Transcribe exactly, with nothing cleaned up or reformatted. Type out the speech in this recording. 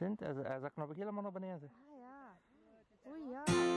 Sint, er, er sagt nog helemaal naar beneden. Ah ja. Oei ja.